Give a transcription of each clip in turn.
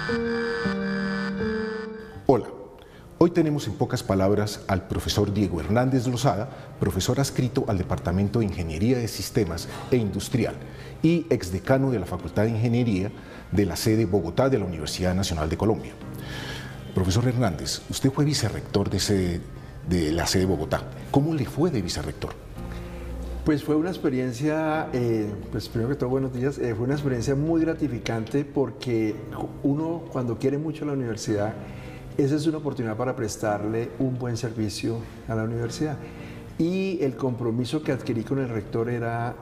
Hola, hoy tenemos en pocas palabras al profesor Diego Hernández Lozada, profesor adscrito al Departamento de Ingeniería de Sistemas e Industrial y exdecano de la Facultad de Ingeniería de la sede Bogotá de la Universidad Nacional de Colombia. Profesor Hernández, usted fue vicerrector de la sede Bogotá. ¿Cómo le fue de vicerrector? Pues fue una experiencia, pues primero que todo buenos días, fue una experiencia muy gratificante porque uno cuando quiere mucho la universidad, esa es una oportunidad para prestarle un buen servicio a la universidad. Y el compromiso que adquirí con el rector era,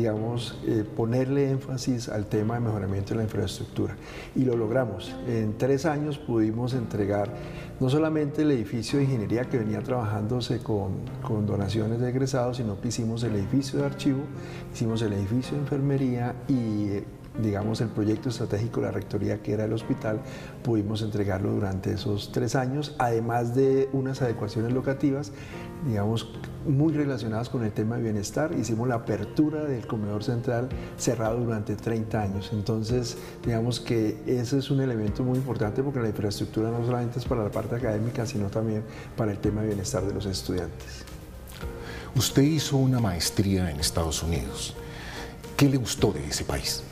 ponerle énfasis al tema de mejoramiento de la infraestructura. Y lo logramos. En 3 años pudimos entregar no solamente el edificio de ingeniería que venía trabajándose con donaciones de egresados, sino que hicimos el edificio de archivo, hicimos el edificio de enfermería y el proyecto estratégico de la rectoría, que era el hospital, pudimos entregarlo durante esos 3 años, además de unas adecuaciones locativas, muy relacionadas con el tema de bienestar. Hicimos la apertura del comedor central cerrado durante 30 años. Entonces, digamos que ese es un elemento muy importante porque la infraestructura no solamente es para la parte académica, sino también para el tema de bienestar de los estudiantes. Usted hizo una maestría en Estados Unidos. ¿Qué le gustó de ese país?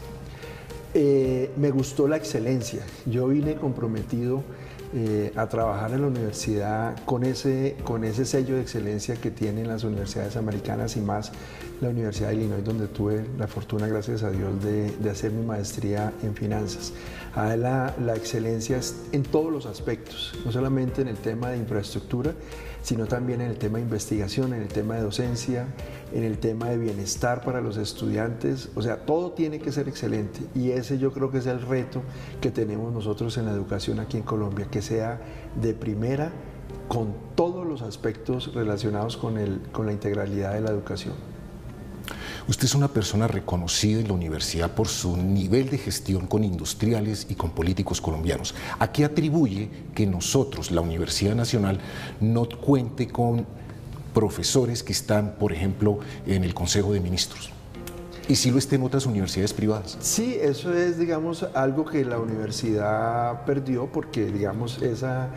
Me gustó la excelencia. Yo vine comprometido a trabajar en la universidad con ese sello de excelencia que tienen las universidades americanas y más la Universidad de Illinois, donde tuve la fortuna, gracias a Dios, de hacer mi maestría en finanzas. La excelencia es en todos los aspectos, no solamente en el tema de infraestructura, sino también en el tema de investigación, en el tema de docencia, en el tema de bienestar para los estudiantes. O sea, todo tiene que ser excelente y ese yo creo que es el reto que tenemos nosotros en la educación aquí en Colombia, que sea de primera con todos los aspectos relacionados con la integralidad de la educación. Usted es una persona reconocida en la universidad por su nivel de gestión con industriales y con políticos colombianos. ¿A qué atribuye que nosotros, la Universidad Nacional, no cuente con profesores que están, por ejemplo, en el Consejo de Ministros? ¿Y si lo esté en otras universidades privadas? Sí, eso es, algo que la universidad perdió porque, esa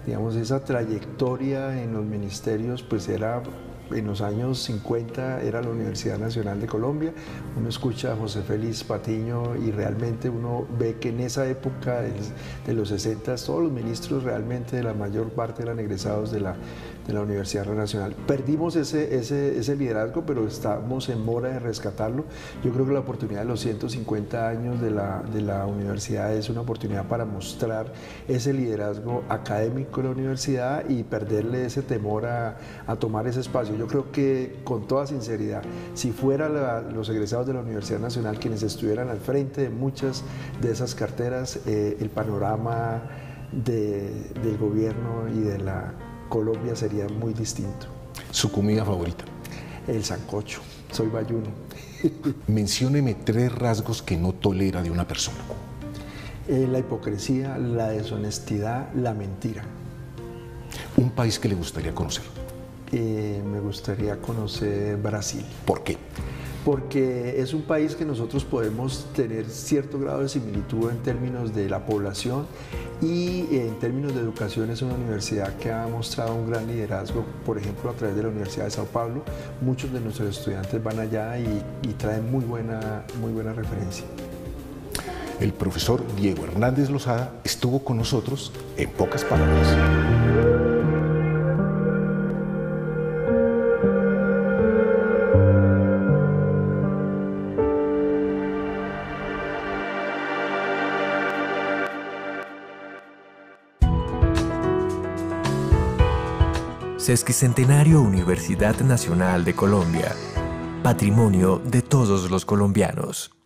trayectoria en los ministerios, pues era... En los años 50 era la Universidad Nacional de Colombia. Uno escucha a José Félix Patiño y realmente uno ve que en esa época de los 60 todos los ministros realmente, la mayor parte eran egresados de la Universidad Nacional. Perdimos ese liderazgo, pero estamos en mora de rescatarlo. Yo creo que la oportunidad de los 150 años de la universidad es una oportunidad para mostrar ese liderazgo académico de la universidad y perderle ese temor a tomar ese espacio. Yo creo que, con toda sinceridad, si fueran los egresados de la Universidad Nacional quienes estuvieran al frente de muchas de esas carteras, el panorama del gobierno y de la Colombia sería muy distinto. ¿Su comida favorita? El sancocho. Soy bayuno. Mencióneme 3 rasgos que no tolera de una persona. La hipocresía, la deshonestidad, la mentira. ¿Un país que le gustaría conocer? Me gustaría conocer Brasil. ¿Por qué? Porque es un país que nosotros podemos tener cierto grado de similitud en términos de la población y en términos de educación. Es una universidad que ha mostrado un gran liderazgo, por ejemplo, a través de la Universidad de Sao Paulo. Muchos de nuestros estudiantes van allá y traen muy buena referencia. El profesor Diego Hernández Lozada estuvo con nosotros en pocas palabras. Sesquicentenario Universidad Nacional de Colombia. Patrimonio de todos los colombianos.